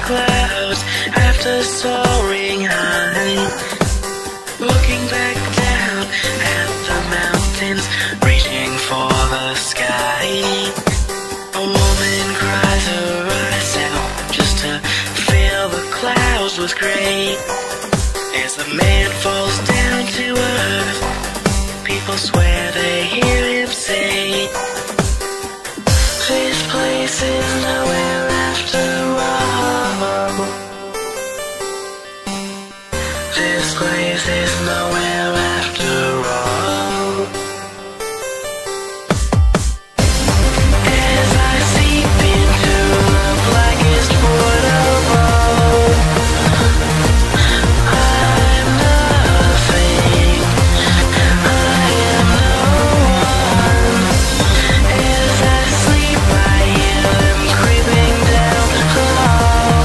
clouds after soaring high, looking back down at the mountains, reaching for the sky. A woman cries her eyes out just to fill the clouds with gray. As the man falls down to earth, people swear they hear him say, "This place is nowhere after all. This place is nowhere after all." As I seep into the blackest void of all, I'm nothing, I am no one. As I sleep I hear them creeping down the hall.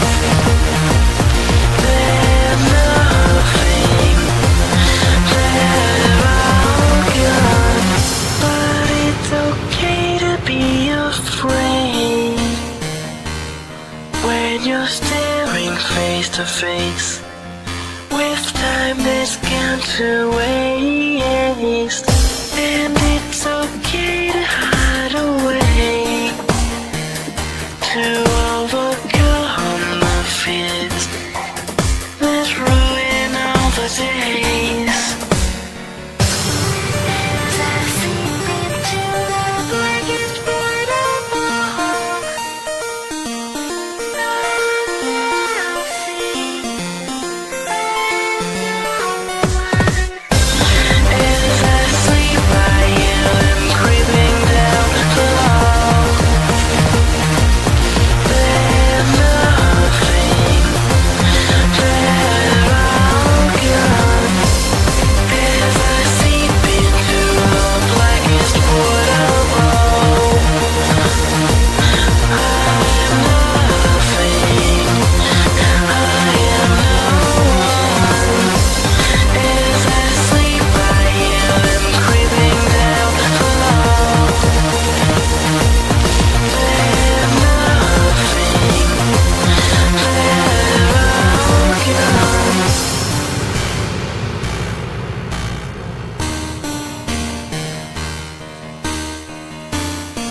They're nothing, they're all gone. But it's okay to be afraid when you're staring face to face with time that's gone to waste.